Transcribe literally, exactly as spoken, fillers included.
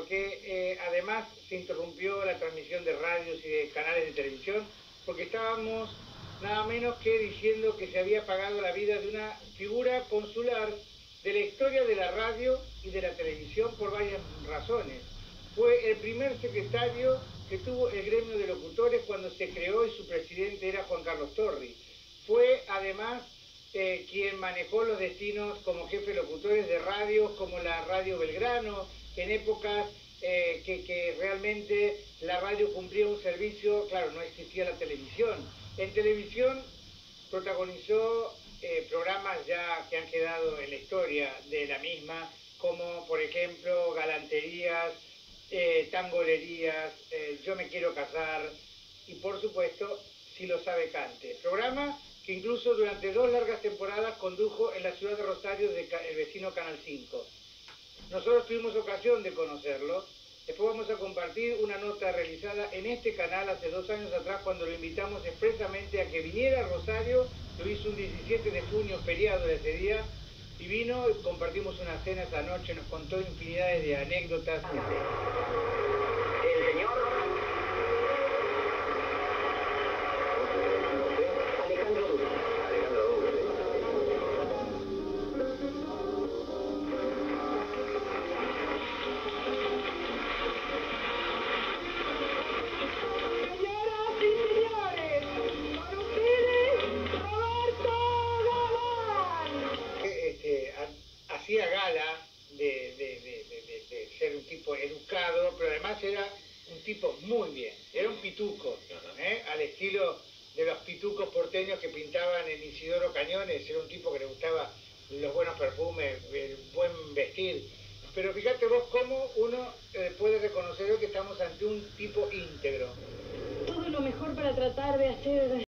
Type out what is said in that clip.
porque eh, además se interrumpió la transmisión de radios y de canales de televisión, porque estábamos nada menos que diciendo que se había pagado la vida de una figura consular de la historia de la radio y de la televisión por varias razones. Fue el primer secretario que tuvo el gremio de locutores cuando se creó y su presidente era Juan Carlos Torri. Fue además eh, quien manejó los destinos como jefe de locutores de radios como la Radio Belgrano, en épocas eh, que, que realmente la radio cumplía un servicio, claro, no existía la televisión. En televisión protagonizó eh, programas ya que han quedado en la historia de la misma, como por ejemplo Galanterías, eh, Tangolerías, eh, Yo me quiero casar y por supuesto Si lo sabe cante. Programa que incluso durante dos largas temporadas condujo en la ciudad de Rosario desde el vecino Canal cinco. Nosotros tuvimos ocasión de conocerlo. Después vamos a compartir una nota realizada en este canal hace dos años atrás cuando lo invitamos expresamente a que viniera a Rosario. Lo hizo un diecisiete de junio, feriado de ese día, y vino, compartimos una cena esa noche, nos contó infinidades de anécdotas. El señor Alejandro Duque. Alejandro Duque. Señoras y señores, con ustedes, Roberto Galán. Este, ha- hacía gala de, de, de, de, de, de ser un tipo educado, pero además era un tipo muy bien, era un pituco, ¿eh? Al estilo de los pitucos porteños que pintaban en Isidoro Cañones. Era un tipo que le gustaba los buenos perfumes, el buen vestir. Pero fíjate vos cómo uno eh, puede reconocer hoy que estamos ante un tipo íntegro. Todo lo mejor para tratar de hacer